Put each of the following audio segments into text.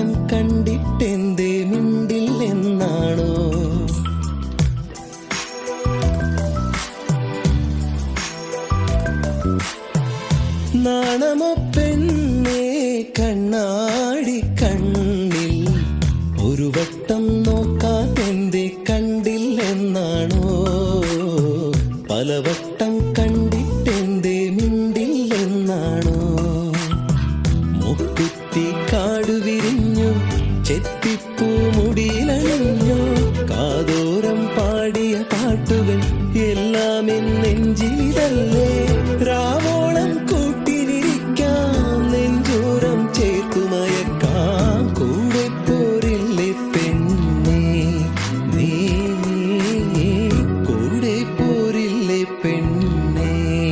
പലവട്ടം കണ്ടിട്ടെന്തേ മിണ്ടില്ലെന്നാണോ? നാണമോ പെണ്ണേ കണ്ണാടി കണ്ണിൽ ഒരു വട്ടം നോക്കാതെന്തേ കണ്ടില്ലെന്നാണോ? പലവട്ടം കണ്ടിട്ടെന്തേ മിണ്ടില്ലെന്നാണോ? മുക്കുത്തി കാടുവിരിഞ്ഞു ചെത്തിപ്പൂ മുടിയിലണിഞ്ഞു കാതോരം പാടിയ പാട്ടുകൾ എല്ലാം നെഞ്ചിലിതല്ലേ? രാവോളം കൂട്ടിനിരിക്കാം നെഞ്ചോരം ചേർത്തുമയക്കാം കൂടെ പോരില്ലേ പെണ്ണേ നീ കൂടെ പോരില്ലേ പെണ്ണേ?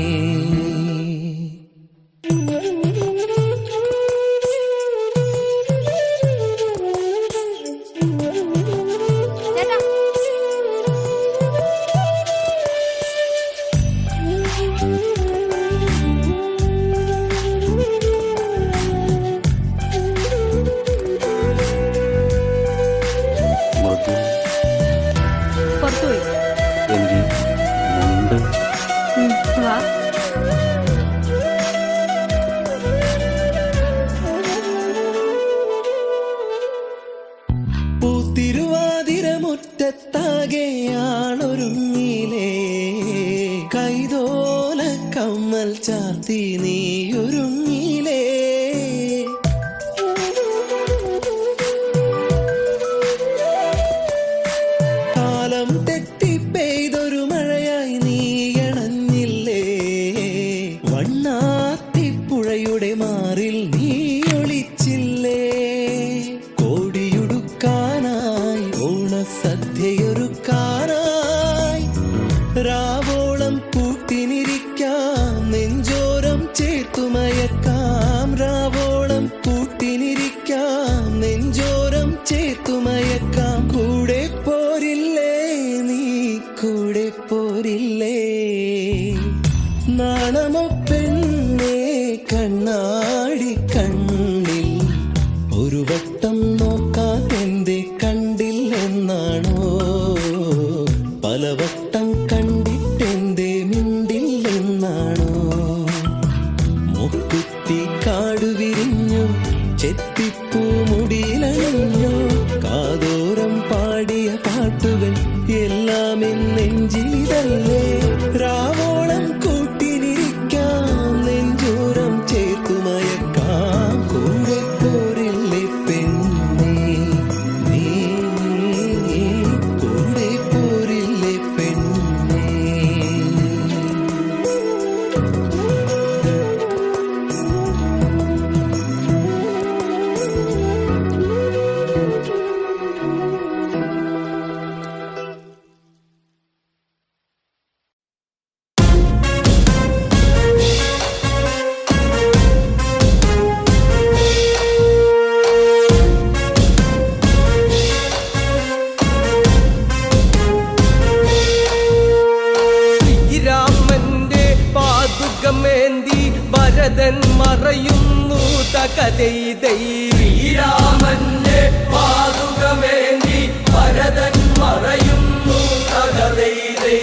പൂത്തിരുവാതിരമുറ്റത്താകെയാണൊരുങ്ങിലേ കൈതോല കമ്മൽ ചാർത്തി നീയൊരുങ്ങിലേ? കാലം തെറ്റി പെയ്തൊരു മഴയായി നീയണഞ്ഞില്ലേ? വണ്ണാത്തിപ്പുഴയുടെ മാറിൽ നീ ഒളിച്ചില്ലേ? കോടിയുടുക്കാനായി ഓണസദ്യയൊരുക്കാനായി രാവോളം കൂട്ടിനിരിക്കാം നെഞ്ചോരം ചേർത്തുമയക്കാം. രാവോളം കൂട്ടിനിരിക്കാം നെഞ്ചോരം ചേർത്തുമയക്കാം കൂടെ പോരില്ലേ നീ കൂടെ പോരില്ലേ? നാണമോ പെണ്ണേ കണ്ണാടി കണ്ണിൽ ഒരു വട്ടം നോക്കാതെന്തേ കണ്ടില്ലെന്നാണോ? പലവട്ടം കണ്ടിട്ടെന്തേ മിണ്ടില്ലെന്നാണോ? മുക്കുത്തി കാടുവിരിഞ്ഞു ചെത്തിപ്പൂ മുടിയിലണിഞ്ഞു കാതോരം പാടിയ പാട്ടുകൾ എല്ലാം നെഞ്ചിലിതല്ലേ? രാവോളം കൂട്ടിനിരിക്കാം നെഞ്ചോരം ചേർത്തുമയക്കാം കൂടെ പോരില്ലേ പെണ്ണേ നീ കൂടെ പോരില്ലേ പെണ്ണേ? ഭരതൻ മറയുന്നു തകതൈതൈ. ശ്രീരാമന്റെ പാതുകമേന്തി ഭരതൻ മറയുന്നു തകതൈതൈ.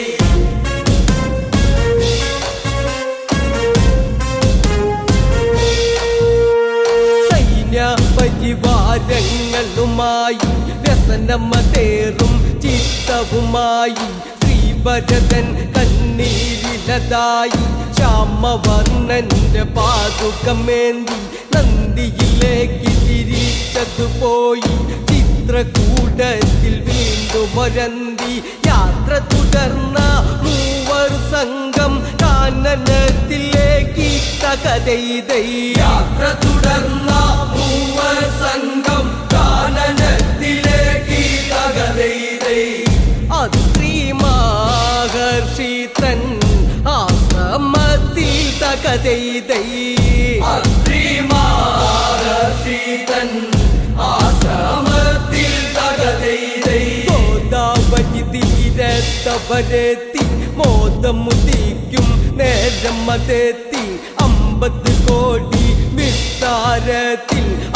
സൈന്യ പരിവാരങ്ങളുമായി വ്യസനമതേറും ചിത്തവുമായി ശ്രീഭരതൻ കണ്ണീരിലതായി ശ്യാമവർണ്ണന്റെ പാതുകമേന്തി നന്ദിയിലേക്ക് തിരിച്ചതുപോയി. ചിത്രകൂടത്തിൽ വീണ്ടുമൊരന്തി യാത്ര തുടർന്ന മൂവർ സംഘം കാനനത്തിലേക്ക് തകതൈതൈ. യാത്ര തുടർന്ന മൂവർ സംഘം കാനനത്തിലേക്ക് തകതൈതൈ. അത്രി മഹർഷി തൻ ആശ്രമത്തിൽ തകതൈതൈ. അത്രി മഹർഷി തൻ ആശ്രമത്തിൽ തകതൈതൈ. ഗോദാവരി തീരത്തവരെത്തി മോദമുദിക്കും നേരം അതെത്തി. 50 കോടി വിസ്താരത്തിൽ 50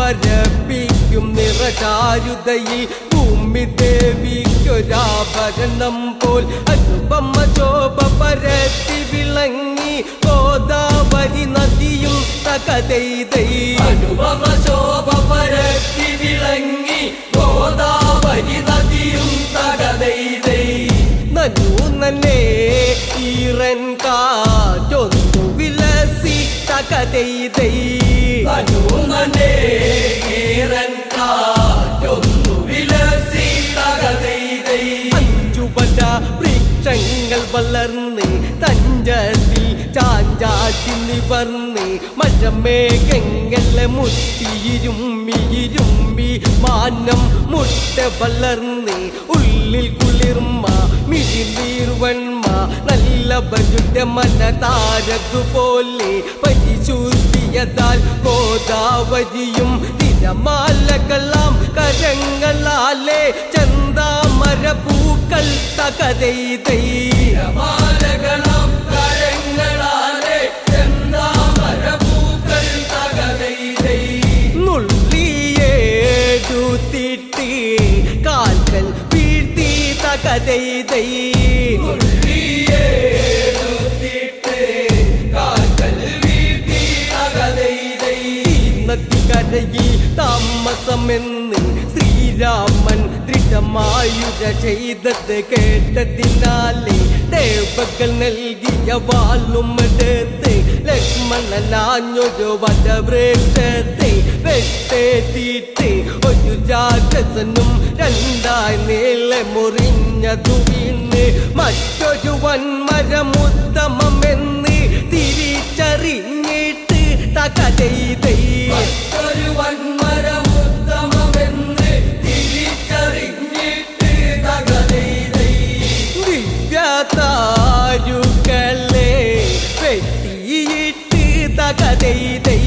അമ്പരപ്പിക്കും നിറചാരുതയിൽ ഭൂമി ദേവിക്കൊരാഭരണം പോൽ അനുപമ ശോഭ പരത്തി വിളങ്ങി ഗോദാവരി നദിയും തകതൈതൈ അനുപമ ശോഭ പരത്തി വിളങ്ങി ഗോദാവരി നദിയും തകതൈതൈ നനു നന്നേ ഈറൻ കാറ്റൊന്നു വിലസി തകതൈതൈ നനു നന്നേ ഈറൻ കാറ്റൊന്നു വിലസി തകതൈതൈ അഞ്ചുപട വൃക്ഷങ്ങൾ വളർന്ന് തഞ്ചത്തിൽ ചാഞ്ചാട്ടി നിവർന്ന് മഴമേഘങ്ങളെ മുട്ടിയിരുമ്മിയിരുമ്പി മാനം മുട്ട വളർന്ന് ഉള്ളിൽ കുളിർമ മിഴിനീർവന്മ നല്ല ബജുടെ മനതാരതുപോലെ പരിശുദ്ധിയതാൽ ഗോദാവരിയും തിരമാലകളാം കരങ്ങളാലെ ചന്താമര പൂക്കൾ തകതൈതൈ തിരമാലകളാം കരങ്ങളാലെ ചന്താമര പൂക്കൾ തകതൈതൈ നുള്ളിയേടുത്തിട്ട് കാൽക്കൽ വീഴ്ത്തി തകതൈതൈ നുള്ളിയേടുത്തിട്ട് കാൽക്കൽ വീഴ്ത്തി തകതൈതൈ നദിക്കരയിൽ താമസമെന്ന് ശ്രീരാമൻ ദൃഢമായുര ചെയ്തത് കേട്ടതിനാലേ ദേവകൾ നൽകിയ വാളുമെടുത്ത് ലക്ഷ്മണനാഞ്ഞൊരു വടവൃക്ഷത്തെ വെട്ടേറ്റിട്ട് ഒരു രാക്ഷസനും രണ്ടായി നീളെ മുറിഞ്ഞതു വീണ് മറ്റൊരു വൻമരമുത്തമമെന്ന് തിരിച്ചറിഞ്ഞിട്ട് തകതൈതൈ മറ്റൊരു വൻമരമുത്തമമെന്ന് തിരിച്ചറിഞ്ഞിട്ട് തകതൈതൈ ദിവ്യതാരുകളെ വെട്ടിയിട്ട് തകതൈതൈ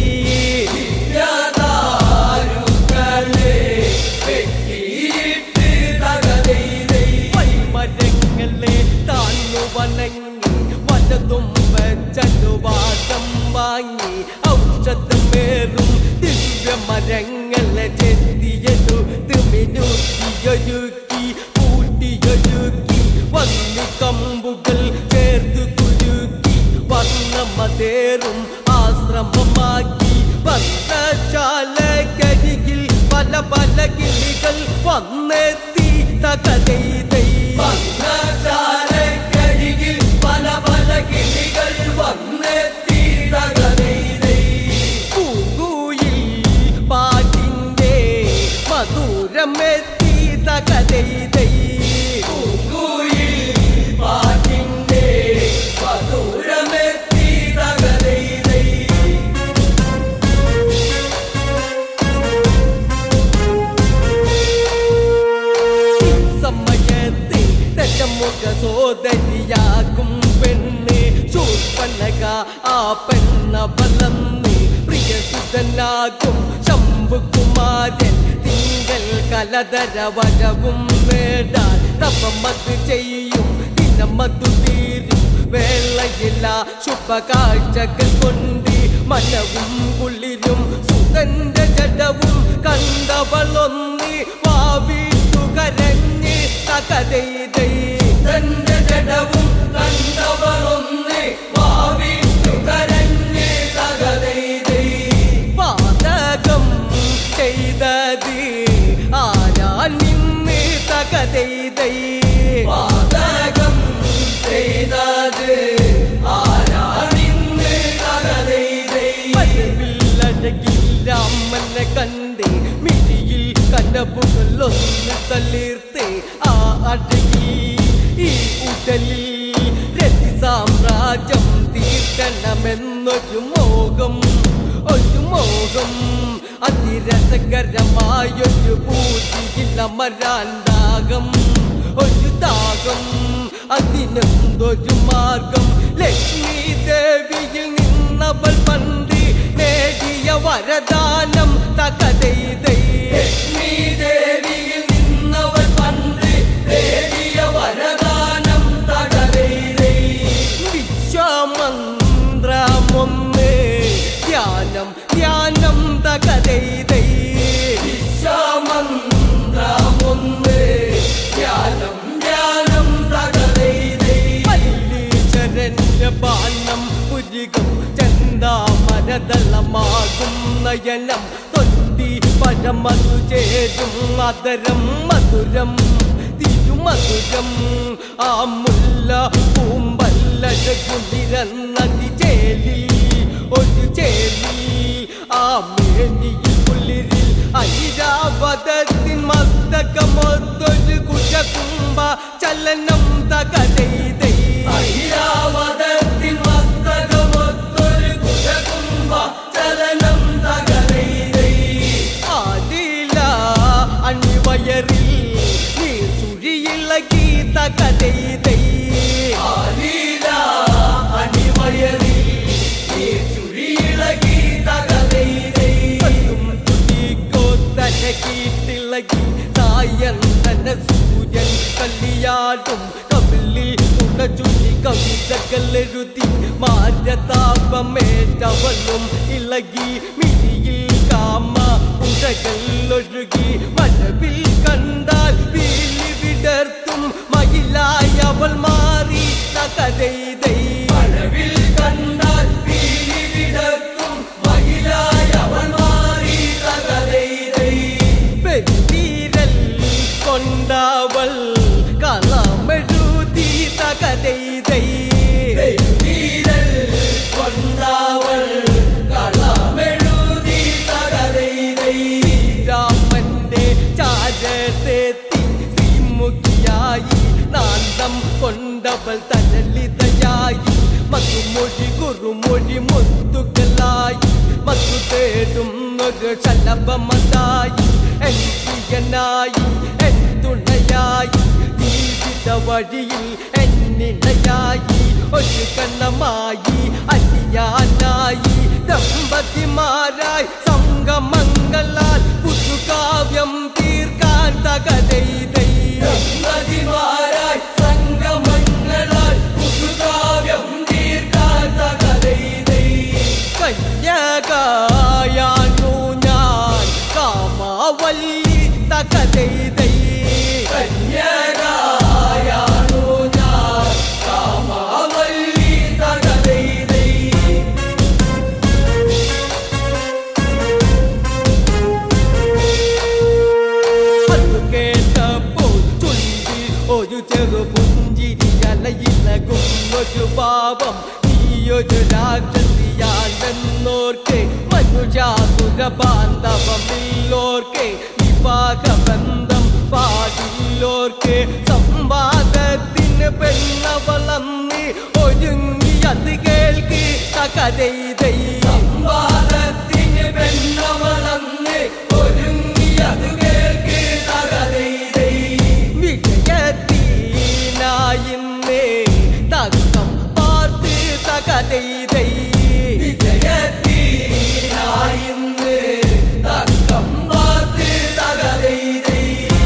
ദിവ്യതാരുകളെ വെട്ടിയിട്ട് തകതൈതൈ വൈമരങ്ങളെ താന്നു വണങ്ങി വലതും വെച്ചതുവാദം വാങ്ങി ഔഷധമേറും ദിവ്യമരങ്ങളെ ചെത്തിയതു തിമിനുക്കിയൊരുക്കി കൂട്ടിയൊരുക്കി വന്നി കമ്പുകൾ ചേർത്ത് കുരുക്കി വർണ്ണമതേറും ആശ്രമമാക്കി വർണ്ണശാലക്കരികിൽ പല പല കിളികൾ വന്നെത്തി തകതൈതൈ വർണ്ണശാലക്കരികിൽ പല പല കിളികൾ വന്നെത്തി തകതൈതൈ പൂങ്കുയിൽ പാട്ടിന്റെ മധുരമെത്തി തകതൈതൈ പൂങ്കുയിൽ പാട്ടിന്റെ മധുരമെത്തി തകതൈതൈ സമയത്തെ ദശമുഖ സോദരിയാകും പെണ്ണ് ശൂർപ്പണക ആ പെണ്ണ വളർന്ന് പ്രിയസുതനാകും ശംഭുകുമാരൻ തിങ്കൾ കലധര വരവും നേടാൻ തപമത് ചെയ്യും ദിനമതു തീരും വേളയില്ല ശുഭകാഴ്ചകൾ കൊണ്ട് മനവും കുളിരും സുതന്റെ ജഡവും കണ്ടവളൊന്ന് വാവിട്ടു കരഞ്ഞ് തകതൈതൈ സുതന്റെ ജഡവും കണ്ടവളൊന്ന് വാവിട്ടു കരഞ്ഞ് തകതൈതൈ പാതകം ചെയ്തത് ആരാ നിന്ന് തകതൈതൈ പാതകം ചെയ്തത് ആരാ നിന്ന് തകതൈതൈ പരവില്ലഴകിൽ രാമനെ കണ്ട് മിഴിയിൽ കനവുകളൊന്ന് തളിർത്ത് ആ അഴകിൽ ഈ ഉടലിൽ രതി സാമ്രാജ്യം തീർക്കണമെന്നൊരു മോഹം അതിരസകരമായൊരു പൂതിയിൽ അമരാൻ ദാഹം ഒരു ദാഹം അതിനെന്തൊരു മാർഗം ലക്ഷ്മി ദേവിയിൽ നിന്നവൾ പണ്ട് നേടിയ വരദാനം തകതൈതൈ ലക്ഷ്മി ദേവിയിൽ നിന്നവൾ പണ്ട് നേടിയ വരദാനം തകതൈതൈ വിശ്വമന്ത്രമൊന്ന് ധ്യാനം ധ്യാനം തകതൈതൈ നയനം തൊണ്ടി പഴമതു ചേരും മധുരം മധുരം തിരുമധുരം ആ മുല്ല പൂമ്പല്ലഴകുളിരന്നതി ചേലി ഒരു ചേലി ആ മേനിയിൽ കുളിരിൽ ഐരാവതത്തിൻ മസ്തകമൊത്തൊരു കുശകുംഭ ചലനം തകതൈതൈ ഐരാവതത്തിൻ മസ്തകമൊത്തൊരു കുശകുംഭ ചലനം തകതൈതൈ ആദില അണിവയറിൽ നീ ചുഴിയിളകി തകതൈതൈ ആദില അണിവയറിൽ നീ ചുഴിയിളകി തകതൈതൈ കീട്ടിളകി സായന്തന സൂര്യൻ കല്ലിയാടും കവിളി ഉണചുഴി കവിതകളെഴുതി മാരതാപമേറ്റവളും ഇളകി മിഴിയിൽ കാമ ഉടകൾ ഒഴുകി മഴവിൽ കണ്ടാൽ വീലി വിടർത്തും മയിലായി അവൾ മാറി തകതൈതൈ മഴവിൽ കണ്ടാൽ വീലി വിടർത്തും മയിലായി അവൾ മാറി തകതൈതൈ പെരുതീരൽ കൊണ്ടവൾ കളമെഴുതി തകതൈതൈ പെരുതീരൽ കൊണ്ടവൾ കളമെഴുതി തകതൈതൈ ശ്രീരാമന്റെ ചാരത്തെത്തി ശ്രീമുഖിയായി നാന്തം കൊണ്ടവൾ തരളിതയായി മധുമൊഴി കുറുമൊഴി മുത്തുകളായി മധു തേടും ഒരു ശലഭമതായി എൻ പ്രിയനായി എൻ തുണയായി ജീവിത വഴിയിൽ എന്നിണയായി ഒരു കണ്ണമായി അലിയാനായി ദമ്പതിമാരായി സംഗമങ്ങളാൽ പുതുകാവ്യം തീർക്കാൻ തകതൈതൈ ദമ്പതിമാരായി സംഗമങ്ങളാൽ പുതുകാവ്യം തീർക്കാൻ തകതൈതൈ കന്യകയാണു ഞാൻ കാമാവല്ലി തകതൈതൈ കന്യകയാണു ഞാൻ കാമാവല്ലി തകതൈതൈ അത് കേട്ടപ്പോൾ ചുണ്ടി ഒരു ചെറു പുഞ്ചിരി അലയിലകും ഒരു പാപം നീയൊരു രാക്ഷസിയാണെന്നോർക്കെ മനുഷ്യാസുര ബാന്ധവമില്ലോർക്കെ വിവാഹബന്ധം പാടില്ലോർക്കെ സംവാദത്തിന് പെണ്ണവളന്ന് ഒരുങ്ങി അത് കേൾക്കി തകതൈതൈ സംവാദത്തിന് പെണ്ണവളന്ന് ഒരുങ്ങി അത് കേൾക്കി തകതൈതൈ വിജയത്തിനായിന്നേ തക്കം പാർത്ത് തകതൈതൈ വിജയത്തിനായിന്ന് തക്കം പാർത്ത് തകതൈതൈ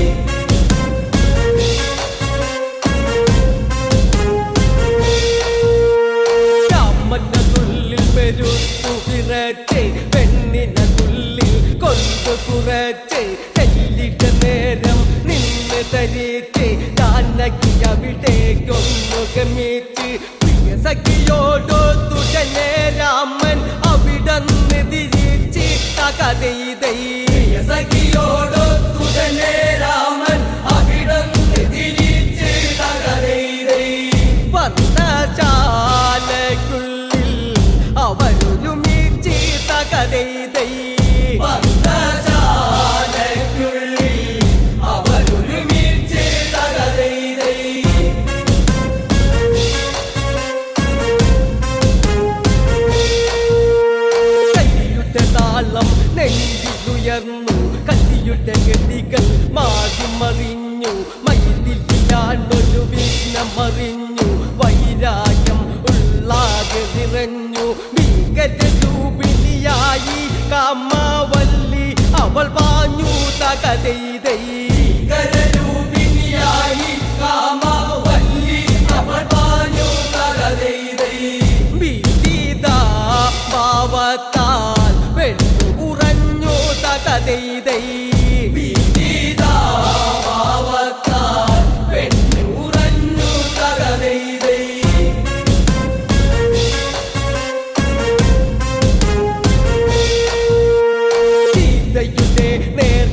രാമനുള്ളിൽ പെരുത്തു വിറച്ചേ പെണ്ണിനുള്ളിൽ കൊണ്ടു കുറച്ചേ ചെല്ലിട്ട നേരം നിന്ന് തരിച്ചേ ജാനകി അവിടേക്കൊന്നു ഗമിച്ച് പ്രിയ സഖിയോടൊത്തുടനെ രാമൻ അവിടന്ന് തിരിച്ച് തകതൈതൈ പ്രിയ സഖിയോടൊത്തുടനെ രാമൻ അവിടന്ന് തിരിച്ച് തകതൈതൈ പർണശാലയ്ക്കുള്ളിൽ അവരൊരുമിച്ച് തകതൈതൈ പർണശാലയ്ക്കുള്ളിൽ അവരൊരുമിച്ച് തകതൈതൈ കല്ലിയുടെ താളം നെഞ്ചിലുയർന്നു കല്ലിയുടെ ഗതികൾ മാറിമറിഞ്ഞു മയിലില്ലാണ്ടൊരു വിഘ്നമറിഞ്ഞു വൈരാഗ്യം ഉള്ളാകെ നിറഞ്ഞു ഭീകരരൂപിണിയായി കാമാവല്ലി അവൾ പാഞ്ഞു തകതൈതൈ ഭീകരരൂപിണിയായി കാമാവല്ലി അവൾ പാഞ്ഞു തകതൈതൈ ഭീതിതാ ഭാവത്താൽ പെണ്ണു ഉറഞ്ഞു തകതൈതൈ ഭീതിതാ ഭാവത്താൽ പെണ്ണു ഉറഞ്ഞു തകതൈതൈ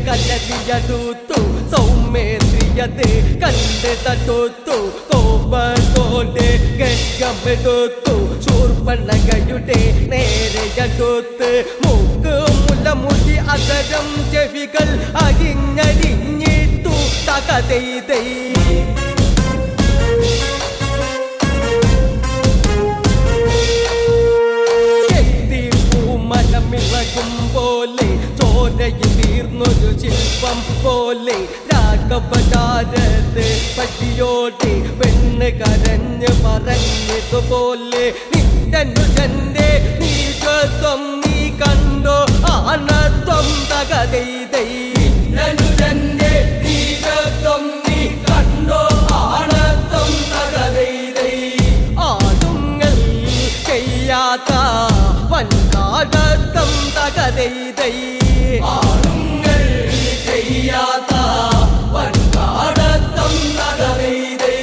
കലതിയടുത്തു സൗമ്യേന്ദ്രിയതെ കണ്ട് തടുത്തു കോപത്തോടെ ഗംഗമെടുത്തു ശൂർപ്പണകയുടെ നേരെയടുത്ത് മൂക്ക് മുലമുടി അതരം ചെവികൾ അരിഞ്ഞരിഞ്ഞിട്ടു തകതൈതൈ മനമിളകും പോലെ ചോരയിൽ തീർന്നൊരു ശില്പം പോലെ രാഘവചാരത്ത് പട്ടിയോടെ പെണ്ണ് കരഞ്ഞ് പറഞ്ഞതുപോലെ നിന്നുജന്റെ നീചത്വം നീ കണ്ടോ ആണത്വം തകതൈതൈ നിന്നുജന്റെ നീചത്വം നീ കണ്ടോ ആണത്വം തകതൈതൈ ആടുങ്ങൾ ചെയ്യാത്ത വൻകാടത്തം തകതൈതൈ ആളുങ്ങൾ ചെയ്യാത്ത വൻകാടത്തം തകതൈതൈ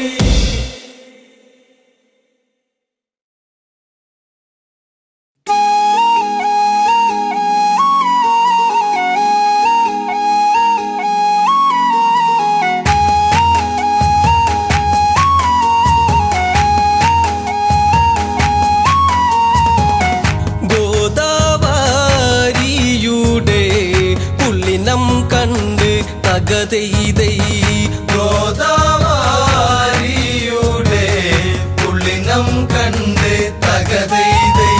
തകതൈതൈ ഗോദാവരിയുടെ പുള്ളിനം കണ്ട് തകതൈതൈ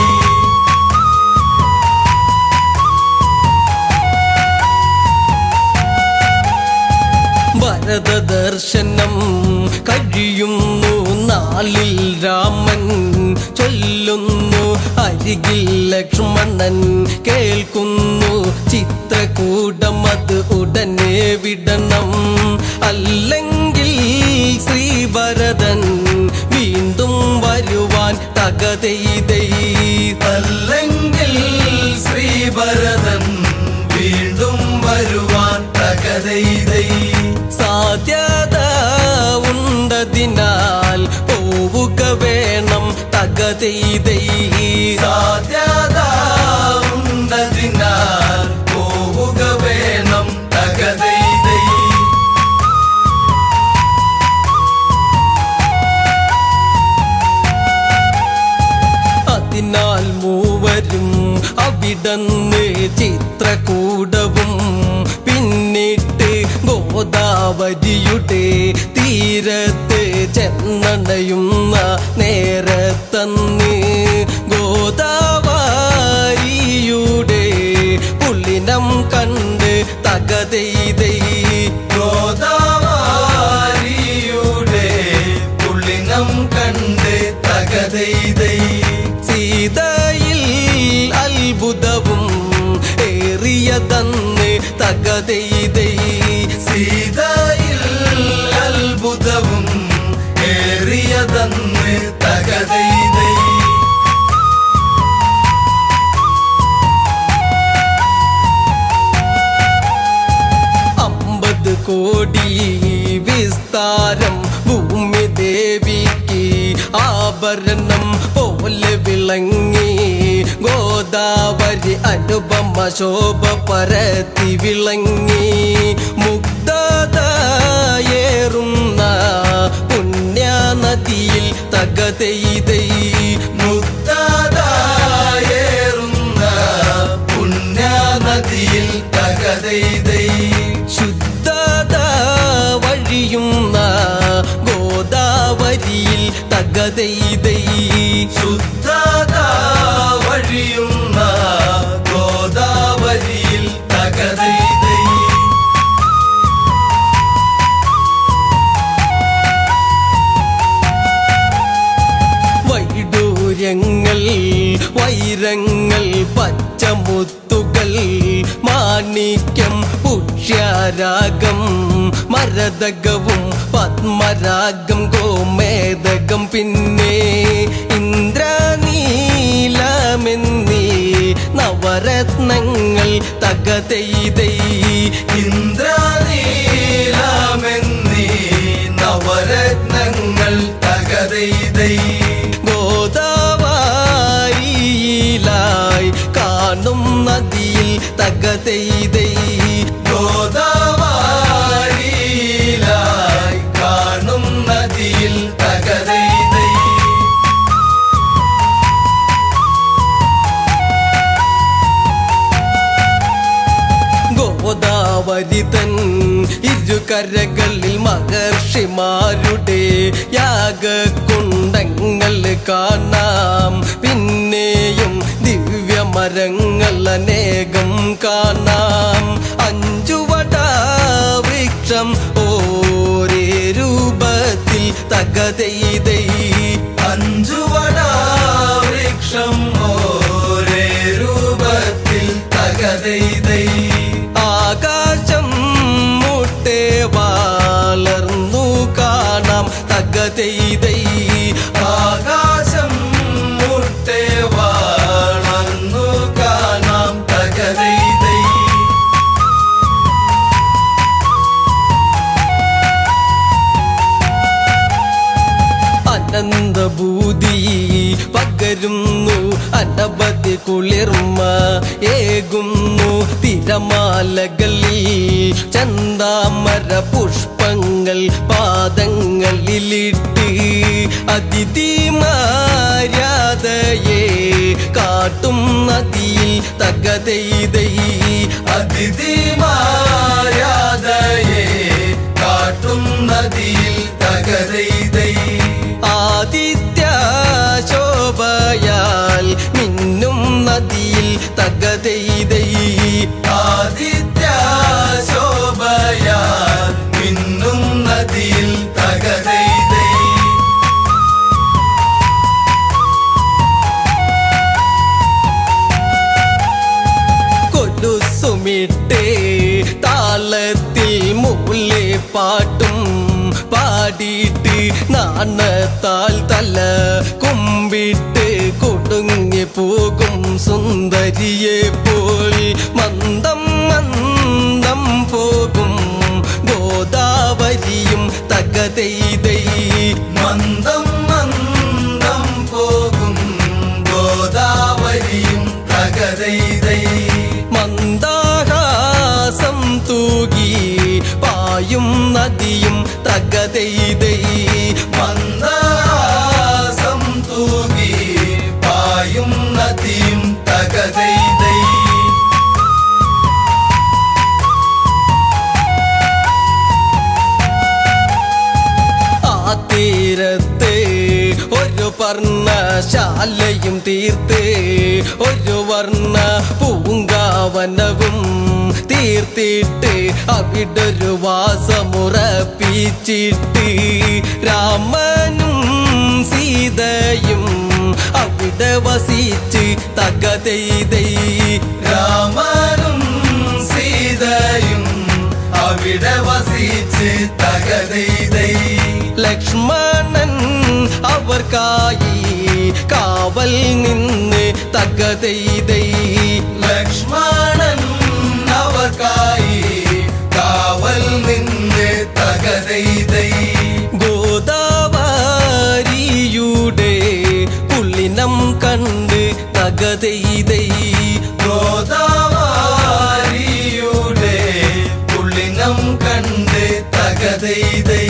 ഭരത ദർശനം കഴിയുന്നു നാളിൽ രാമൻ ചൊല്ലുന്നു അരികിൽ ലക്ഷ്മണൻ കേൾക്കുന്നു ചിത്രകൂടം അത് ഉടനെ വിടണം അല്ലെങ്കിൽ ശ്രീഭരതൻ വീണ്ടും വരുവാൻ തകതൈതൈ അല്ലെങ്കിൽ ശ്രീഭരതൻ വീണ്ടും വരുവാൻ തകതൈതൈ സാധ്യത ഉണ്ടതിനാൽ പോവുക വേണം തകതൈതൈ സാധ്യത ഉണ്ടതിനാൽ പോവുക വേണം തകതൈതൈ അതിനാൽ മൂവരും അവിടന്ന് ചിത്രകൂടവും പിന്നിട്ട് ഗോദാവരിയുടെ തീരത്ത് ചെന്നണയുന്ന നേരത്തന്ന് ഗോദാവരിയുടെ പുള്ളിനം കണ്ട് തകതൈതൈ ഗോദാവരിയുടെ പുള്ളിനം കണ്ട് തകതൈതൈ സീതയിൽ അത്ഭുതവും ഏറിയതന്ന് തകതൈതൈ സീതയിൽ അത്ഭുതവും ഏറിയതന്ന് തകതൈതൈ കോടി വിസ്താരം ഭൂമി ദേവിക്ക് ആഭരണം പോലെ വിളങ്ങി ഗോദാവരി അനുപമ ശോഭ പരത്തി വിളങ്ങി മുഗ്ധതയേറുന്ന പുണ്യനദിയിൽ തകതൈതൈ മുഗ്ധതയേറുന്ന പുണ്യനദിയിൽ തകതൈതൈ ശുദ്ധത വഴിയുന്ന ഗോദാവരിയിൽ തകതൈതൈ ശുദ്ധത വഴിയുന്ന ഗോദാവരിയിൽ തകതൈതൈ വൈഡൂര്യങ്ങൾ വൈരങ്ങൾ പച്ചമുത്തുകൾ മാണിക്യം പുഷ്യരാഗം മരതകവും പത്മരാഗം ഗോമേതകം പിന്നെ ഇന്ദ്രനീലമെന്നീ നവരത്നങ്ങൾ തകതൈതൈ ഇന്ദ്രനീലമെന്നീ നവരത്നങ്ങൾ തകതൈതൈ ഗോദാവരിയിലായി കാണും നദിയിൽ തകതൈതൈ ഗോദാവരിയിലായി തൻ ഇരുകരകളിൽ മഹർഷിമാരുടെ യാഗകുണ്ടങ്ങൾ കാണാം. പിന്നെയും ദിവ്യമരങ്ങൾ അനേകം കാണാം. 5 വടവൃക്ഷം ഓരേ രൂപത്തിൽ തകതൈതൈ. 5 വടവൃക്ഷം ഓരേ രൂപത്തിൽ തകതൈതൈ. ആകാശം മുട്ടെ വളർന്നു കാണാം തകതൈതൈ. ആകാശം മുട്ടെ വളർന്നു കാണാം തകതൈതൈ. അനന്തഭൂതി പകരുന്നു അനവധി കുളിർമ ഏകുന്നു തിരമാലകളിൽ ചന്താമര പുഷ്പങ്ങൾ പാദങ്ങളിലിട്ട്. അതിഥിമാര്യാദയെ കാട്ടും നദിയിൽ തകതൈതൈ. അതിഥിമാര്യാദയെ കാട്ടും നദിയിൽ തകതൈതൈ. ആദിത്യ ശോഭയാൽ മിന്നും നദിയിൽ തകതൈതൈ. ആദിത്യ ശോഭയാൽ മിന്നും നദിയിൽ തകതൈതൈ. കൊലുസുമിട്ടേ താളത്തിൽ മുല്ലേ പാട്ടും പാടിയിട്ട് നാണത്താൽ തല കുമ്പിട്ട് കൊടുങ്ങി പോകും സുന്ദരിയെ പോൽ. മന്ദം മന്ദം പോകും ഗോദാവരിയും തകതൈതൈ. മന്ദം മന്ദം പോകും ഗോദാവരിയും തകതൈതൈ. മന്ദഹാസം തൂകി പായും നദിയും തകതൈതൈ. മന്ദഹാസം തൂകി പായും നദിയും തകതൈതൈ. ആ തീരത്ത് ഒരു പർണശാലയും തീർത്ത് ഒരു വർണ്ണ പൂങ്കാവനവും തീർത്തിട്ട് അവിടൊരു വാസമുറപ്പിച്ചിട്ട് രാമനും സീതയും അവിടെ വസിച്ച് തകതൈതൈ. രാമനും സീതയും അവിടെ വസിച്ച് തകതൈതൈ. ലക്ഷ്മണൻ അവർക്കായി കാവൽ നിന്ന് തകതൈതൈ. ലക്ഷ്മണൻ അവർക്കായി കാവൽ നിന്ന് തകതൈതൈ. ഗോദാവരിയുടെ പുള്ളിനം കണ്ട് തകതൈതൈ. ഗോദാവരിയുടെ പുള്ളിനം കണ്ട് തകതൈതൈ.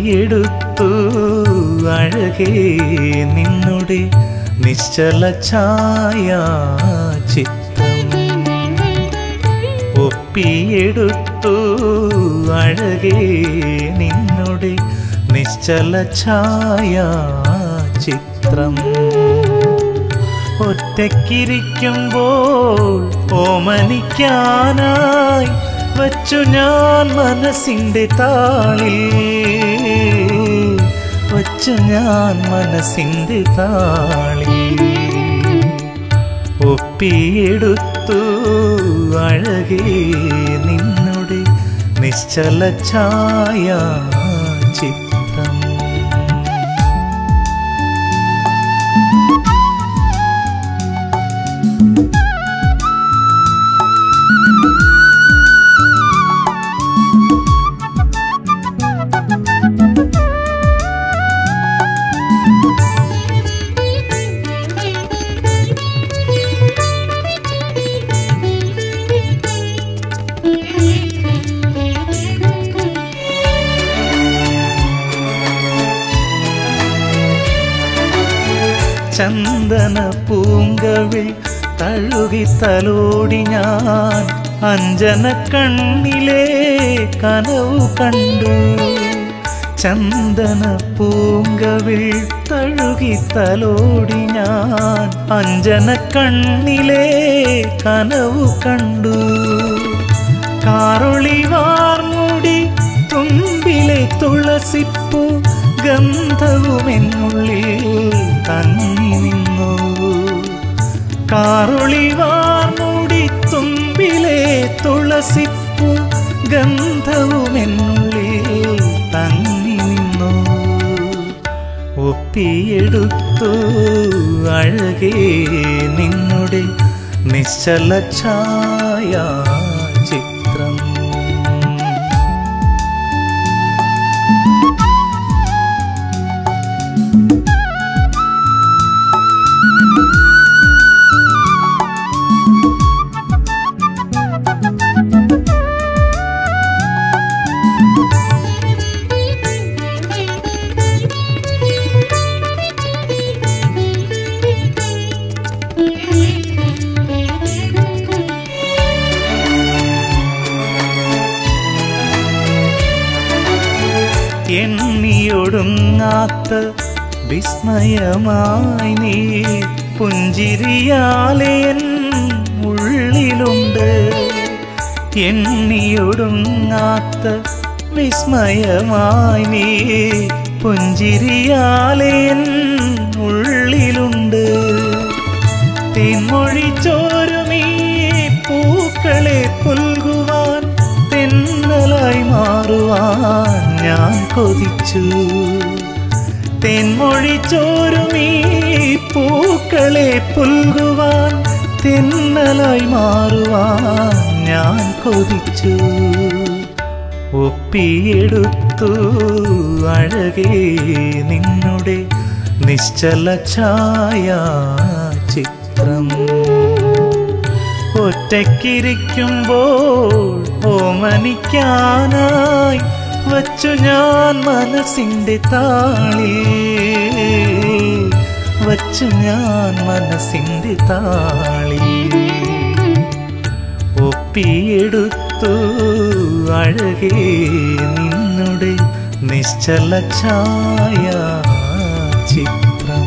ഒപ്പിയെടുത്തു അഴകേ നിന്നുടെ നിശ്ചല ഛായാചിത്രം. ഒപ്പിയെടുത്തു അഴകേ നിന്നുടെ നിശ്ചല ഛായാചിത്രം. ഒറ്റയ്ക്കിരിക്കുമ്പോൾ ഓമനിക്കാനായി വച്ചു ഞാൻ മനസ്സിൻ്റെ താളിൽ, വച്ചു ഞാൻ മനസ്സിൻ്റെ താളിൽ. ഒപ്പിയെടുത്തു അഴകേ നിന്നുടെ നിശ്ചല ഛായാചിത്രം. ചന്ദന പൂങ്കവിൽ തഴുകി തലോടി ഞാൻ അഞ്ജന കണ്ണിലെ കനവു കണ്ടു. ചന്ദന പൂങ്കവിൽ തഴുകി തലോടി ഞാൻ അഞ്ജന കണ്ണിലെ കനവു കണ്ടു. കാറൊളിവാർമുടി തുമ്പിലെ തുളസിപ്പൂ ഗന്ധവുമെന്നുള്ളിൽ തങ്ങി നിന്നു. കാറൊളിവാർമുടി തുമ്പിലെ തുളസിപ്പൂ ഗന്ധവുമെന്നുള്ളിൽ തങ്ങി നിന്നു. ഒപ്പിയെടുത്തു അഴകേ നിന്നുടെ നിശ്ചല ഛായാചിത്രം. എണ്ണിയൊടുങ്ങാത്ത വിസ്മയമായി നീ പുഞ്ചിരിയാലെ എൻ ഉള്ളിലുണ്ട്. എണ്ണിയൊടുങ്ങാത്ത വിസ്മയമായി നീ പുഞ്ചിരിയാലെ എൻ ഉള്ളിലുണ്ട്. തേൻമൊഴി ചോരുമീ പൂക്കളെ പുൽകുവാൻ തെന്നലായി മാറുവാൻ ഞാൻ കൊതിച്ചു. തെന്മൊഴി ചോരുമീ പൂക്കളെ പുൽകുവാൻ തെന്നലായി മാറുവാൻ ഞാൻ കൊതിച്ചു. ഒപ്പിയെടുത്തു അഴകേ നിന്നുടെ നിശ്ചല ഛായാചിത്രം. ഒറ്റയ്ക്കിരിക്കുമ്പോൾ ഓമനിക്കാനായി വച്ചു ഞാൻ മനസ്സിൻ്റെ താളിൽ, വച്ചു ഞാൻ മനസ്സിൻ്റെ താളിൽ. ഒപ്പിയെടുത്തു അഴകേ നിന്നുടെ നിശ്ചല ഛായാചിത്രം.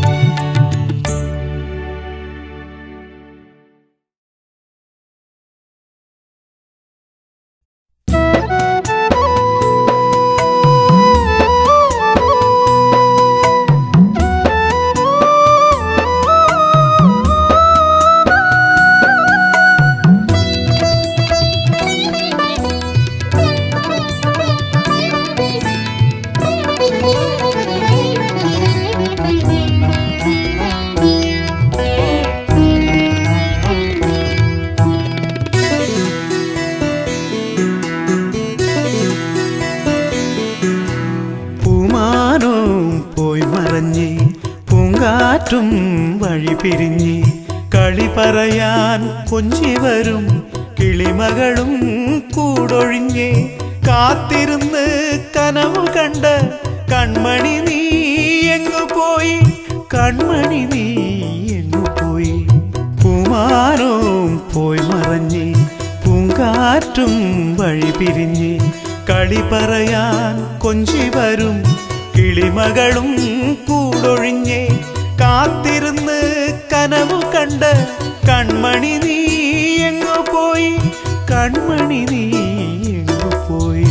പൂങ്കാറ്റും വഴി പിരിഞ്ഞ് കളി പറയാൻ കൊഞ്ചി വരും കിളിമകളും കൂടൊഴിഞ്ഞ് കാത്തിരുന്ന് കനവു കണ്ട കൺമണി നീ എങ്ങു പോയി, കൺമണി നീ എങ്ങു പോയി. പൂമാനവും പോയി മറഞ്ഞ്, പൂങ്കാറ്റും വഴി പിരിഞ്ഞ്, കളി പറയാൻ കൊഞ്ചി വരും കിളിമകളും കൂടൊഴിഞ്ഞ്, കാത്തിരുന്ന് കനവു കണ്ട് കൺമണി നീ എങ്ങു പോയി, കൺമണി നീ എങ്ങു പോയി.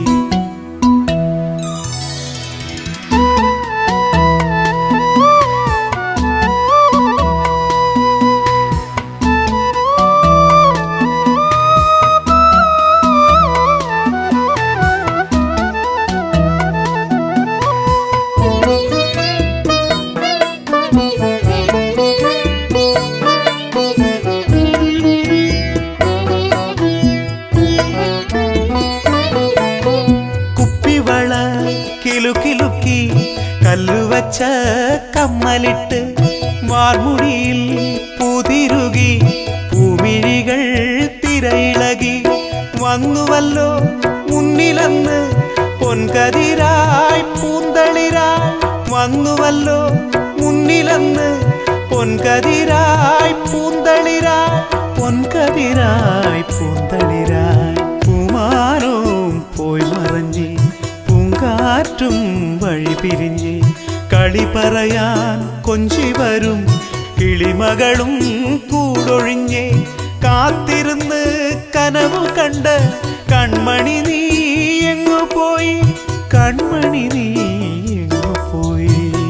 കിലുക്കി കല്ലുവച്ച കമ്മലിട്ട്, വാർമുടിയിൽ പൂതിരുകി, പൂമിഴികൾ തിരയിളകി, വന്നുവല്ലോ മുന്നിലന്ന് പൊൻകതിരായി പൂന്തളിരായി, വന്നുവല്ലോ മുന്നിലന്ന് പൊൻകതിരായി പൂന്തളിരായി, പൊൻകതിരായി പൂന്തളിരായി. പൂമാനവും പോയി മറഞ്ഞ്, കാറ്റും വഴി പിരിഞ്ഞ്, കളി പറയാൻ കൊഞ്ചി വരും കിളിമകളും കൂടൊഴിഞ്ഞ്, കാത്തിരുന്ന് കനവു കണ്ട് കൺമണി നീ എങ്ങു പോയി, കൺമണി നീ എങ്ങു പോയി.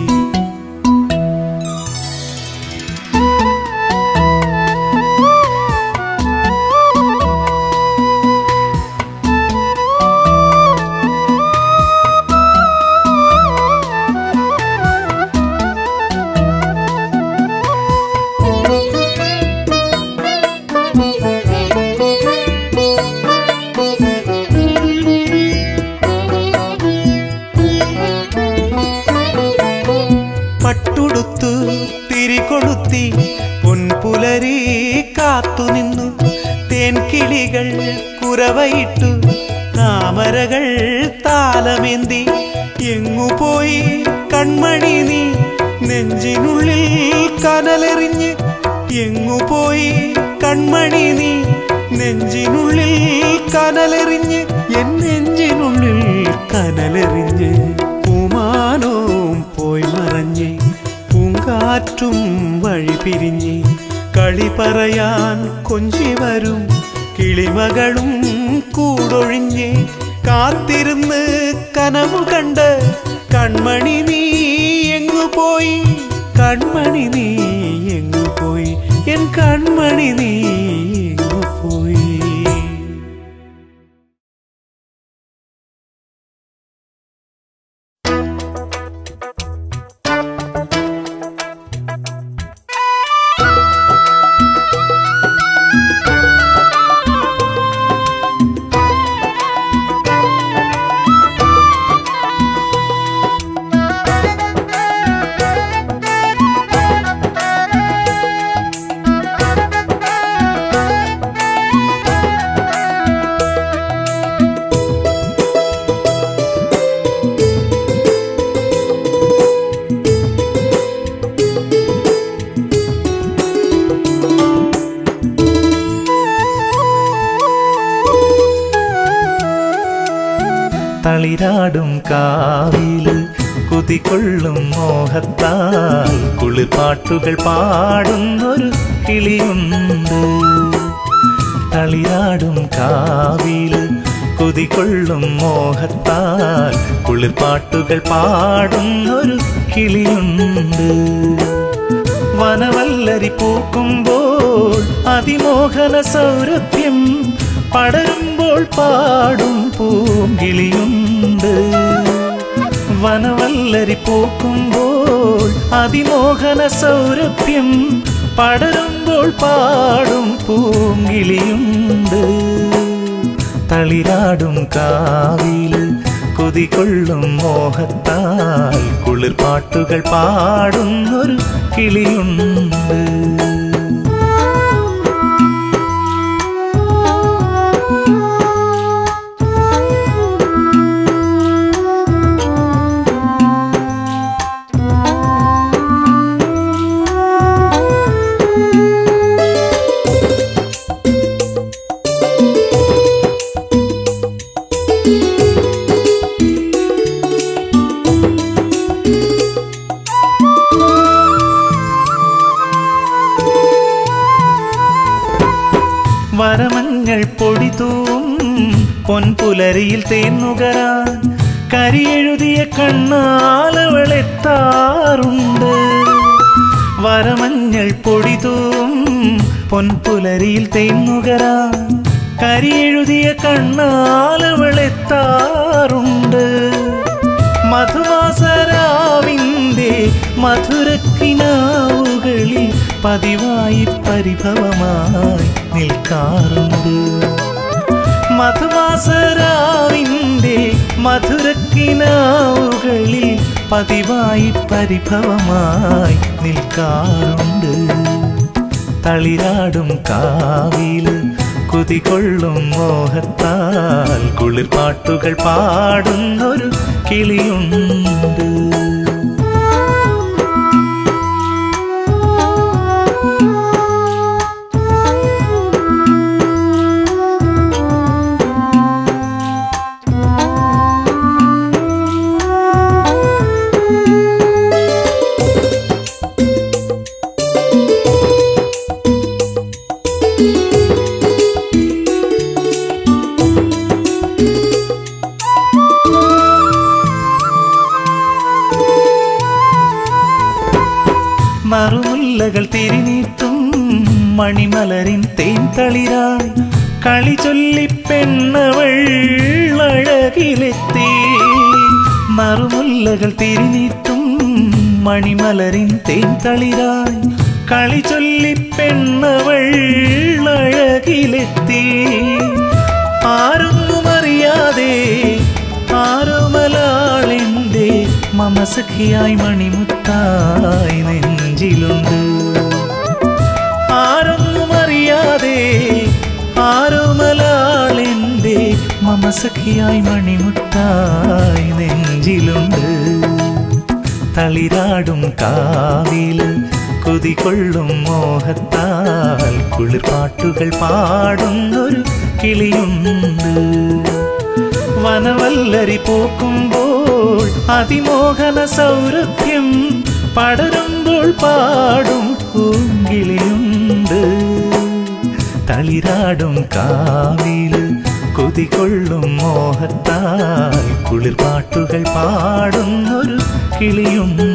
പട്ടുടുത്തു തിരികൊളുത്തി പൊൻപുലരി കാത്തുനിന്നു, തേൻകിളികൾ കുരവയിട്ടു, താമരകൾ താലമേന്തി, എങ്ങുപോയി കൺമണി നീ നെഞ്ചിനുള്ളിൽ കനലെറിഞ്ഞ്, എങ്ങുപോയി കൺമണി നീ നെഞ്ചിനുള്ളിൽ കനലെറിഞ്ഞ്, എൻ നെഞ്ചിനുള്ളിൽ കനലെറിഞ്ഞ്. പൂമാനവും പോയി മറഞ്ഞ്, പൂങ്കാറ്റും വഴി പിരിഞ്ഞ്, കളി പറയാൻ കൊഞ്ചി വരും കിളിമകളും കൂടൊഴിഞ്ഞ്, കാത്തിരുന്ന് കനവു കണ്ട് കൺമണി നീ എങ്ങു പോയി, കൺമണി നീ എങ്ങു പോയി, എൻ കൺമണി നീ എങ്ങു പോയി. തളിരാടും കാവില് കുതികൊള്ളും മോഹത്താൽ കുളിർപ്പാട്ടുകൾ പാടുന്നൊരു കിളിയുണ്ട്. തളിരാടും കാവില് കുതികൊള്ളും മോഹത്താൽ കുളിർപ്പാട്ടുകൾ പാടുന്നൊരു കിളിയുണ്ട്. വനവല്ലരി പൂക്കുമ്പോൾ അതിമോഹന സൗരഭ്യം പടരുമ്പോൾ പാടും പൂങ്കിളിയുണ്ട്. വനവല്ലരി പൂക്കുമ്പോൾ അതിമോഹന സൗരഭ്യം പടരുമ്പോൾ പാടും പൂങ്കിളിയുണ്ട്. തളിരാടും കാവില് കുതികൊള്ളും മോഹത്താൽ കുളിർപ്പാട്ടുകൾ പാടുന്നൊരു കിളിയുണ്ട്. വരമഞ്ഞൾ പൊടിതൂം പൊൻപുലരിയിൽ തേന്നുകരാൻ കരിയെഴുതിയ കണ്ണാലവളെത്താറുണ്ട്. വരമഞ്ഞൾ പൊടിതൂം പൊൻപുലരിയിൽ തേന്നുകരാൻ കരിയെഴുതിയ കണ്ണാലവളെത്താറുണ്ട്. മധുവാസരാവിൻ്റെ മധുരക്കിനാവുകളിൽ പതിവായി പരിഭവമായി നിൽക്കാറുണ്ട്. മധുവാസരാവിൻ്റെ മധുരക്കിനാവുകളിൽ പതിവായി പരിഭവമായി നിൽക്കാറുണ്ട്. തളിരാടും കാവില് കുതികൊള്ളും മോഹത്താൽ കുളിർപ്പാട്ടുകൾ പാടുന്നൊരു കിളിയുണ്ട്. മറുമുല്ലകൾ തിരിനീട്ടും മണിമലരിൻ തേൻതളിരായി കളി ചൊല്ലി പെണ്ണവൾ അഴകിലെത്തി. മറുമുല്ലകൾ തിരിനീട്ടും മണിമലരിൻ തേൻതളിരായി കളി ചൊല്ലി പെണ്ണവൾ അഴകിലെത്തി. ആരൊന്നുമറിയാതെ ആരോമലാളെന്റെ മമസഖിയായി മണിമുത്തായി നെഞ്ചിലുണ്ട്. ആരൊന്നുമറിയാതെ ആരോമലാളെന്റെ മമസഖിയായി മണിമുത്തായി നെഞ്ചിലുണ്ട്. തളിരാടും കാവില് കുതികൊള്ളും മോഹത്താൽ കുളിർപ്പാട്ടുകൾ പാടുന്നൊരു കിളിയുണ്ട്. വനവല്ലരി പൂക്കുമ്പോൾ അതിമോഹന സൗരഭ്യം പടരുമ്പോൾ പാടും പൂങ്കിളിയുണ്ട്. തളിരാടും കാവില് കുതികൊള്ളും മോഹത്താൽ കുളിർപ്പാട്ടുകൾ പാടുന്നൊരു കിളിയുണ്ട്.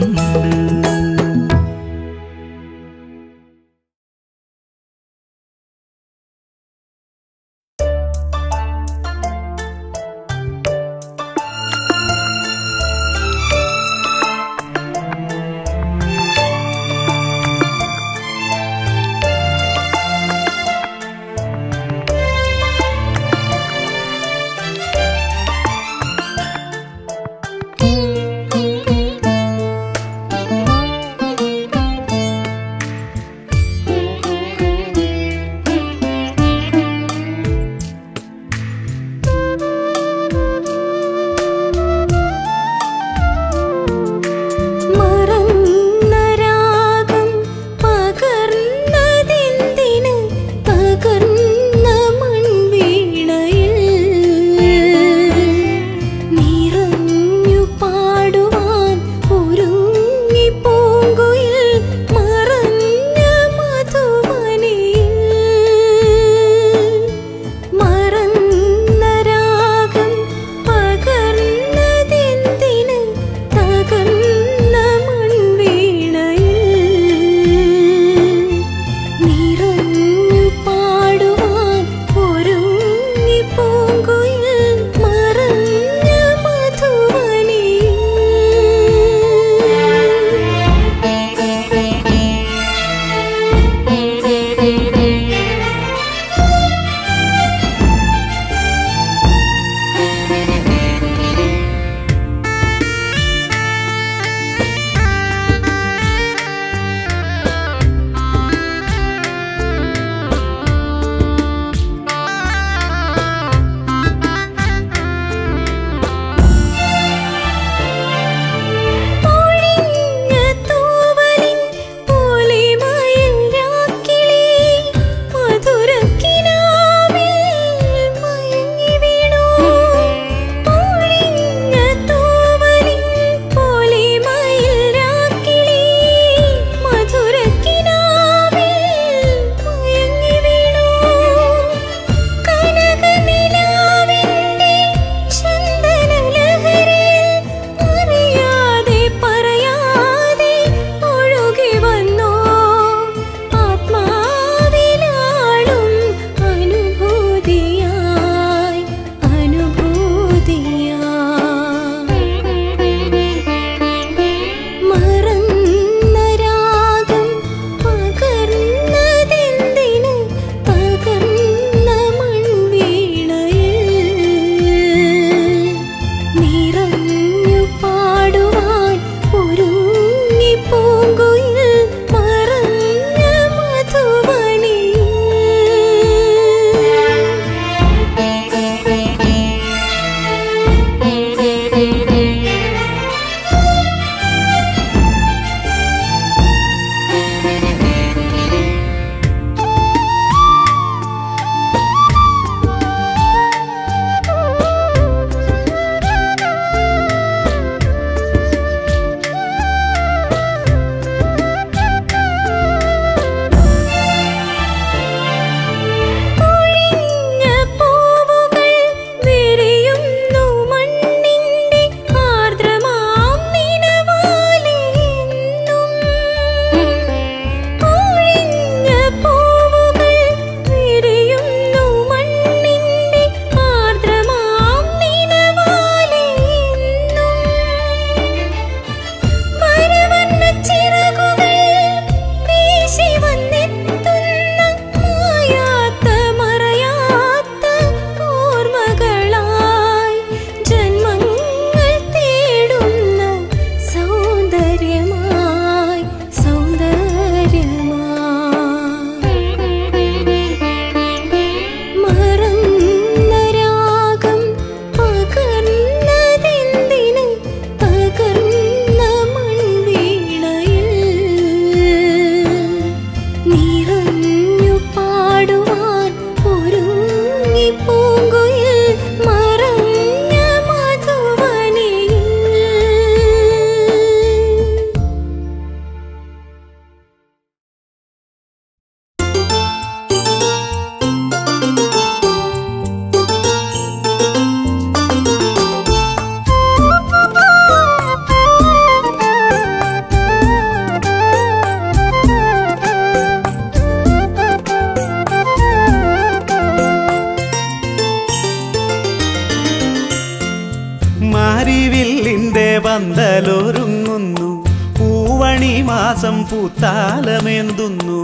പന്തലൊരുങ്ങുന്നു, പൂവണി മാസം പൂത്താലമേന്തുന്നു.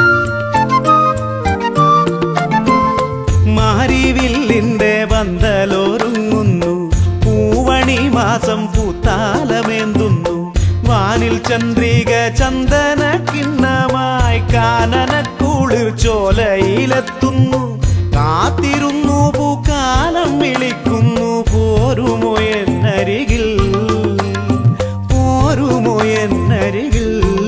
മാരിവില്ലിന്റെ പന്തലൊരുങ്ങുന്നു, പൂവണി മാസം പൂത്താലമേന്തുന്നു. വാനിൽ ചന്ദ്രിക ചന്ദന കിണ്ണമായി കാനനക്കുളിർ ചോലയിലെത്തുന്നു. കാത്തിരുന്നു പൂക്കാലം വിളിക്കുന്നു, പോരുമോ എന്നരികിൽ, പോരുമോ എന്നരികിൽ.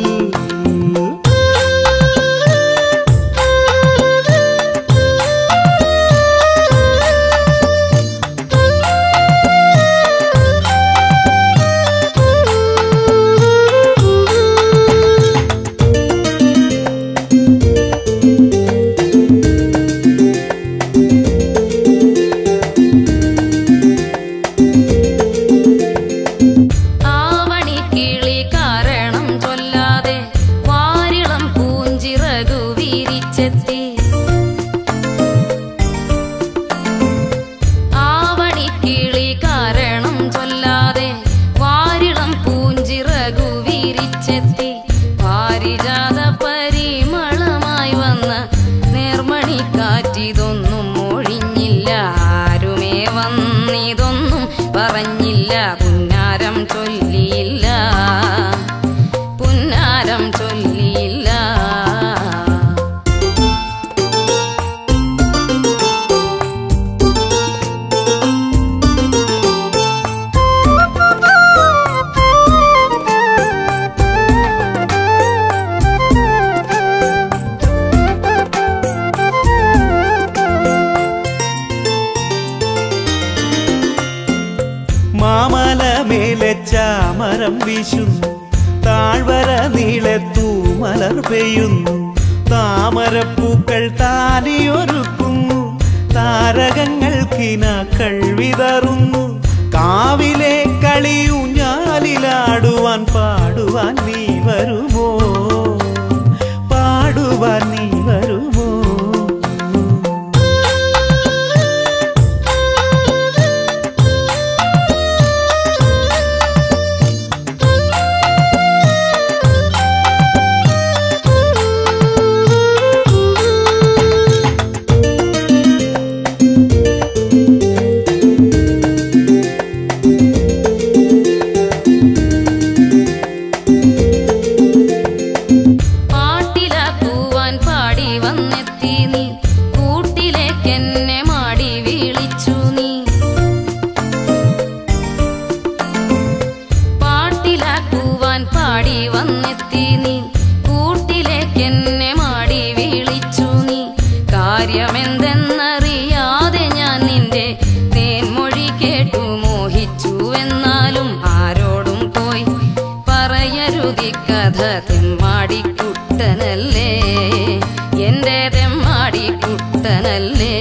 മാമലമേലെ ചാമരം വീശുന്നു, താഴ്വര നീളെ തൂമലർ പെയ്യുന്നു. താമരപ്പൂക്കൾ താലിയൊരുക്കുന്നു, താരകങ്ങൾ കിനാക്കൾ വിതറുന്നു. കാവിലെ കളിയൂഞ്ഞാലിലാടുവാൻ പാടുവാൻ നീ വരുമോ, പാടുവാൻ നീ വരുമോ. തെമ്മാടിക്കുട്ടനല്ലേ, എന്റെ തെമ്മാടിക്കുട്ടനല്ലേ.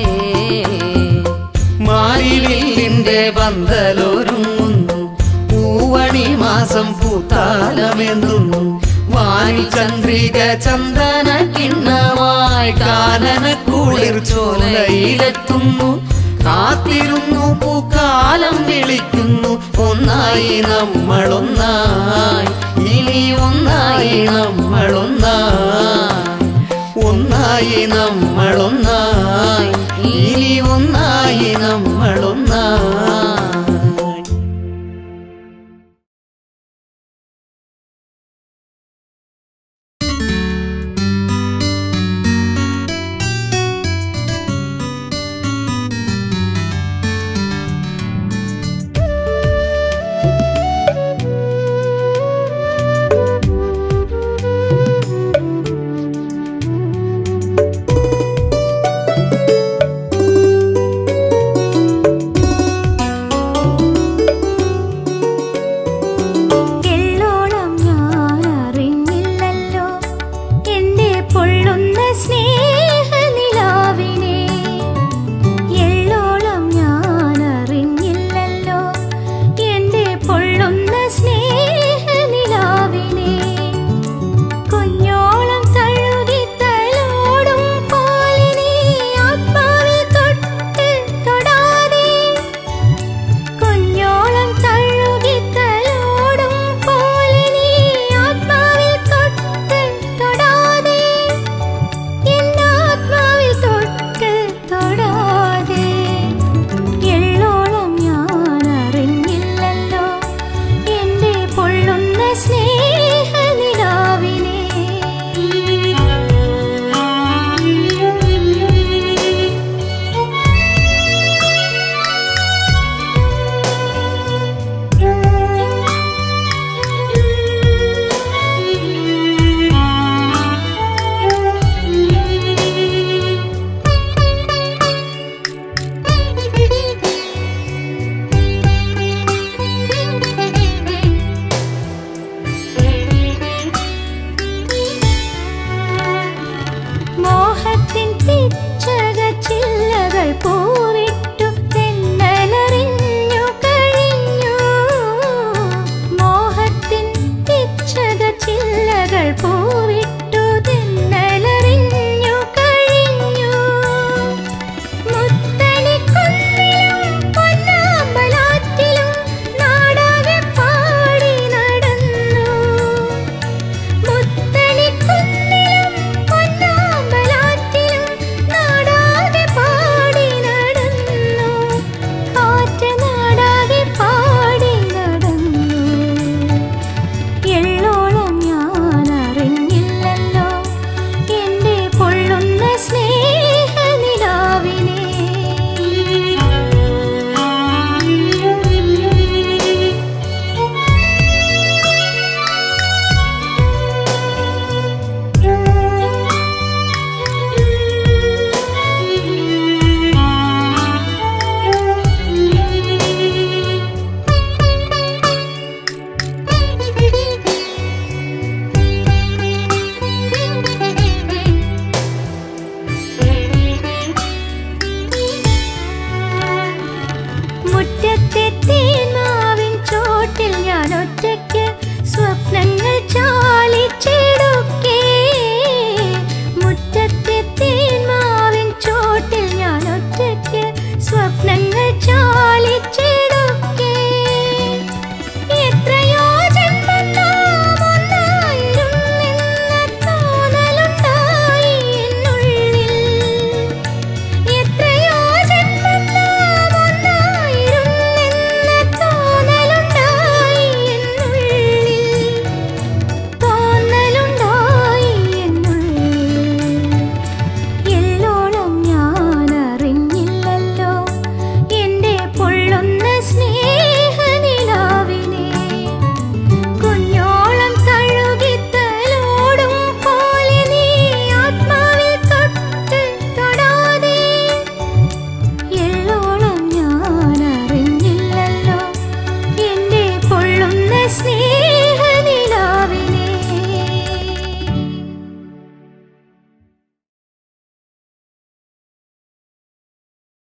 മാരിവില്ലിന്റെ പന്തലൊരുങ്ങുന്നു, പൂവണി മാസം പൂത്താലമെന്തുന്നു. വാനിൽ ചന്ദ്രിക ചന്ദന കിണ്ണമായി കാനനക്കുളിർ ചോലയിലെത്തുന്നു. കാത്തിരുന്നു പൂക്കാലം വിളിക്കുന്നു, ഒന്നായി നമ്മളൊന്നായി, ഇനി ഒന്നായി നമ്മളൊന്നായി, ഒന്നായി നമ്മളൊന്നായി.